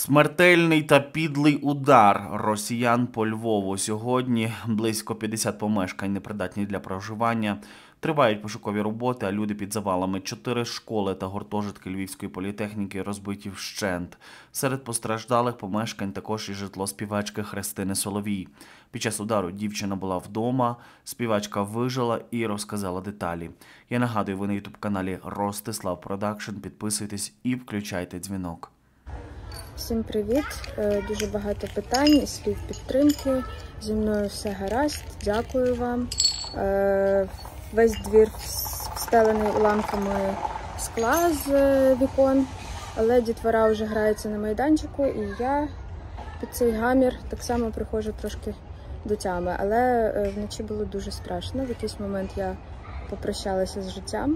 Смертельний та підлий удар росіян по Львову. Сьогодні близько 50 помешкань непридатні для проживання. Тривають пошукові роботи, а люди під завалами. 4 школи та гуртожитки Львівської політехніки розбиті вщент. Серед постраждалих помешкань також і житло співачки Христини Соловій. Під час удару дівчина була вдома, співачка вижила і розказала деталі. Я нагадую, ви на ютуб-каналі Ростислав Продакшн. Підписуйтесь і включайте дзвінок. Всім привіт! Дуже багато питань і слів підтримки. Зі мною все гаразд, дякую вам. Весь двір встелений уламками скла з вікон, але дітвора вже грається на майданчику, і я під цей гамір так само приходжу трошки до тями. Але вночі було дуже страшно. В якийсь момент я попрощалася з життям.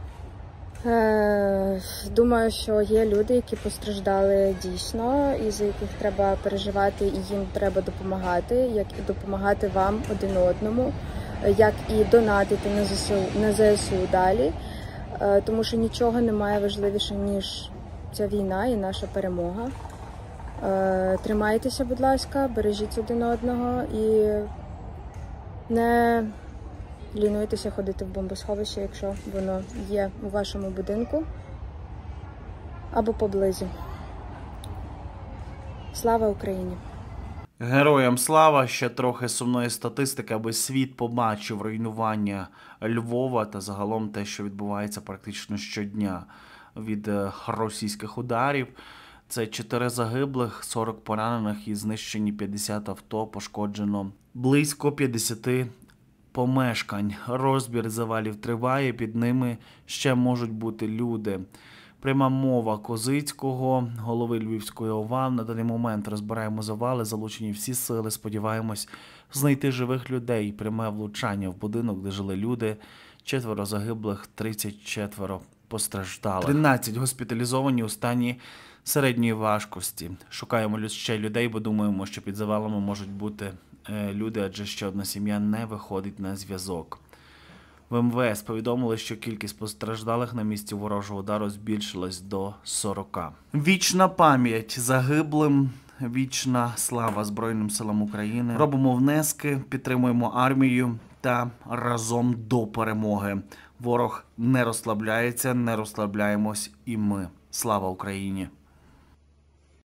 Думаю, що є люди, які постраждали дійсно, і за яких треба переживати, і їм треба допомагати, як і допомагати вам один одному, як і донатити на ЗСУ далі, тому що нічого немає важливіше, ніж ця війна і наша перемога. Тримайтеся, будь ласка, бережіть один одного і не лінуйтеся ходити в бомбосховище, якщо воно є у вашому будинку або поблизу. Слава Україні! Героям слава! Ще трохи сумної статистики, аби світ побачив руйнування Львова та загалом те, що відбувається практично щодня від російських ударів. Це 4 загиблих, 40 поранених і знищені 50 авто, пошкоджено близько 50 помешкань. Розбір завалів триває, під ними ще можуть бути люди. Пряма мова Козицького, голови Львівської ОВА. На даний момент розбираємо завали, залучені всі сили. Сподіваємось знайти живих людей. Пряме влучання в будинок, де жили люди. 4 загиблих, 34 постраждалих. 13 госпіталізовані у стані середньої важкості. Шукаємо ще людей, бо думаємо, що під завалами можуть бути люди, адже ще одна сім'я не виходить на зв'язок. В МВС повідомили, що кількість постраждалих на місці ворожого удару збільшилась до 40. Вічна пам'ять загиблим, вічна слава Збройним силам України. Робимо внески, підтримуємо армію та разом до перемоги. Ворог не розслабляється, не розслабляємось і ми. Слава Україні!